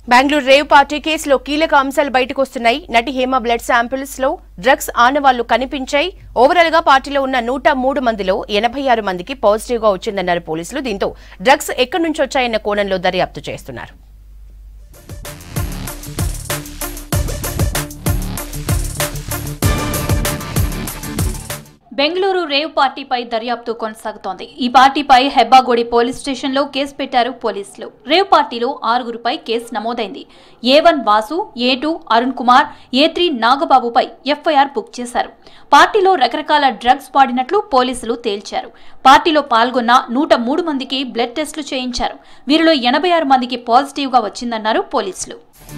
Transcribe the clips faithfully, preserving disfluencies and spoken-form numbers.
Bengaluru rave party కేసులో కీలక అంశాలు బయటకు వస్తున్నాయి. నటి హేమ బ్లడ్ శాంపిల్స్ లో డ్రగ్స్ ఆనవాళ్లు కనిపించాయి. ఓవరాల్ గా పార్టీలో ఉన్న నూట మూడు మందిలో ఎనభై ఆరు మందికి పాజిటివ్ గా వచ్చిందన్నారు పోలీసులు. దీంతో డ్రగ్స్ ఎక్కడి నుంచి వచ్చాయన్న కోణంలో దర్యాప్తు చేస్తున్నారు. బెంగళూరు రేవ్ పార్టీపై దర్యాప్తు కొనసాగుతోంది. ఈ పార్టీపై హెబ్బాగోడి పోలీస్ స్టేషన్లో కేసు పెట్టారు పోలీసులు. రేవ్ పార్టీలో ఆరుగురుపై కేసు నమోదైంది. A one Vasu, A two Arun Kumar, A three నాగబాబుపై ఎఫ్ఐఆర్ బుక్ చేశారు. పార్టీలో రకరకాల డ్రగ్స్ వాడినట్లు పోలీసులు తేల్చారు. పార్టీలో పాల్గొన్న నూట మూడు మందికి బ్లడ్ టెస్టులు చేయించారు. వీరిలో ఎనభై ఆరు మందికి పాజిటివ్ గా వచ్చిందన్నారు పోలీసులు.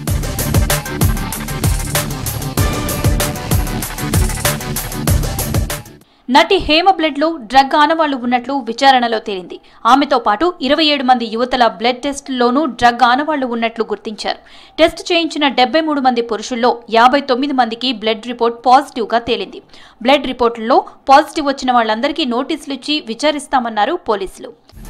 నటి హేమ బ్లడ్ లో డ్రగ్ ఆనవాళ్లు ఉన్నట్లు విచారణలో తేలింది. ఆమెతో పాటు ఇరవై ఏడు మంది యువతల బ్లడ్ టెస్టుల్లోనూ డ్రగ్ ఆనవాళ్లు ఉన్నట్లు గుర్తించారు. టెస్ట్ చేయించిన డెబ్బై మూడు మంది పురుషుల్లో యాభై తొమ్మిది మందికి బ్లడ్ రిపోర్ట్ పాజిటివ్ గా తేలింది. బ్లడ్ రిపోర్టుల్లో పాజిటివ్ వచ్చిన వాళ్లందరికీ నోటీసులు ఇచ్చి విచారిస్తామన్నారు పోలీసులు.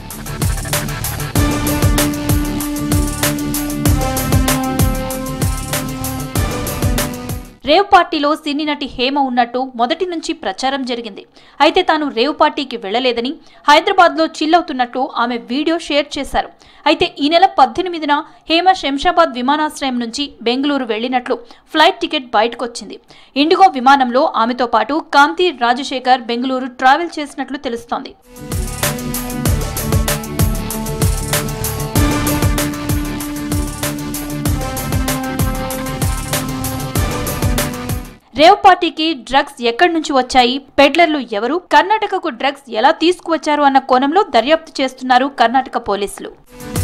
రేవ్ పార్టీలో సినీ నటి హేమ ఉన్నట్టు మొదటి నుంచి ప్రచారం జరిగింది. అయితే తాను రేవ్ పార్టీకి వెళ్లలేదని, హైదరాబాద్ లో చిల్లవుతున్నట్టు ఆమె వీడియో షేర్ చేశారు. అయితే ఈ నెల పద్దెనిమిదిన హేమ శంషాబాద్ విమానాశ్రయం నుంచి బెంగళూరు వెళ్లినట్లు ఫ్లైట్ టికెట్ బయటకొచ్చింది. ఇండిగో విమానంలో ఆమెతో పాటు కాంతి రాజశేఖర్ బెంగళూరు ట్రావెల్ చేసినట్లు తెలుస్తోంది. రేవ్ పార్టీకి డ్రగ్స్ ఎక్కడి నుంచి వచ్చాయి, పెడ్లర్లు ఎవరు, కర్ణాటకకు డ్రగ్స్ ఎలా తీసుకువచ్చారు అన్న కోణంలో దర్యాప్తు చేస్తున్నారు కర్ణాటక పోలీసులు.